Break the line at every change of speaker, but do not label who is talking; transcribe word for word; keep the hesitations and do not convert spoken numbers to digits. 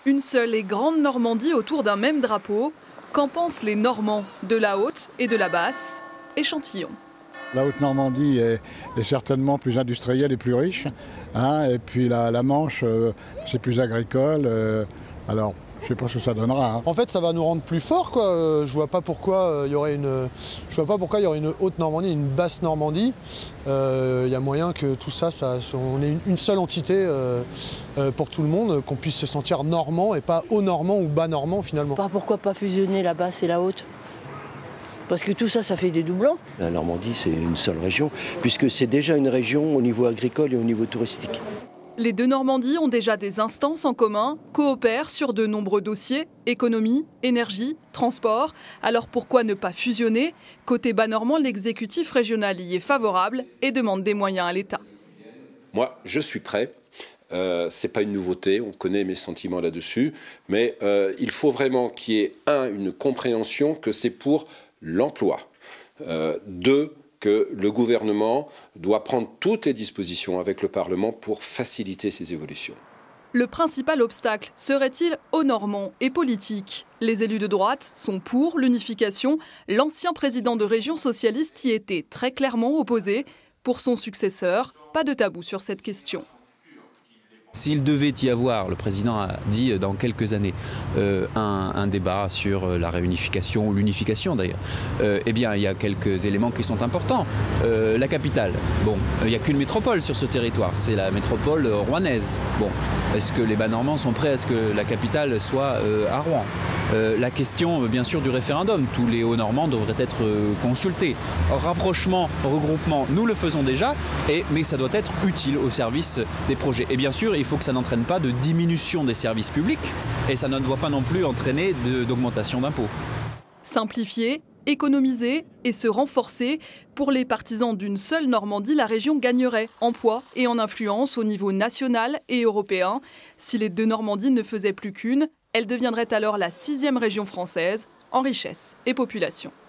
Une seule et grande Normandie autour d'un même drapeau. Qu'en pensent les Normands de la Haute et de la Basse? Échantillon.
La Haute-Normandie est, est certainement plus industrielle et plus riche. Hein, et puis la, la Manche, euh, c'est plus agricole. Euh, alors, je ne sais pas ce que ça donnera. Hein.
En fait, ça va nous rendre plus forts, quoi. Euh, je vois pas pourquoi il euh, y aurait une, je vois pas pourquoi il y aurait une Haute-Normandie, une Basse-Normandie. Il euh, y a moyen que tout ça, ça on ait une, une seule entité euh, euh, pour tout le monde, qu'on puisse se sentir normand et pas haut-normand ou bas-normand finalement.
Pas, pourquoi pas fusionner la Basse et la Haute? Parce que tout ça, ça fait des doublons.
La Normandie, c'est une seule région, puisque c'est déjà une région au niveau agricole et au niveau touristique.
Les deux Normandies ont déjà des instances en commun, coopèrent sur de nombreux dossiers, économie, énergie, transport. Alors pourquoi ne pas fusionner? Côté bas-normand, l'exécutif régional y est favorable et demande des moyens à l'État.
Moi, je suis prêt. Euh, ce n'est pas une nouveauté, on connaît mes sentiments là-dessus. Mais euh, il faut vraiment qu'il y ait, un, une compréhension que c'est pour l'emploi. Euh, deux, que le gouvernement doit prendre toutes les dispositions avec le Parlement pour faciliter ces évolutions.
Le principal obstacle serait-il aux Normands et politique? Les élus de droite sont pour l'unification. L'ancien président de région socialiste y était très clairement opposé. Pour son successeur, pas de tabou sur cette question.
S'il devait y avoir, le président a dit dans quelques années, euh, un, un débat sur la réunification ou l'unification d'ailleurs, euh, eh bien il y a quelques éléments qui sont importants. Euh, la capitale, bon, il n'y a qu'une métropole sur ce territoire, c'est la métropole rouennaise. Bon, est-ce que les Bas-Normands sont prêts à ce que la capitale soit euh, à Rouen? euh, La question bien sûr du référendum, tous les Hauts-Normands devraient être euh, consultés. Rapprochement, regroupement, nous le faisons déjà, et, mais ça doit être utile au service des projets. Et bien sûr, il faut que ça n'entraîne pas de diminution des services publics et ça ne doit pas non plus entraîner d'augmentation d'impôts.
Simplifier, économiser et se renforcer. Pour les partisans d'une seule Normandie, la région gagnerait en poids et en influence au niveau national et européen. Si les deux Normandies ne faisaient plus qu'une, elle deviendrait alors la sixième région française en richesse et population.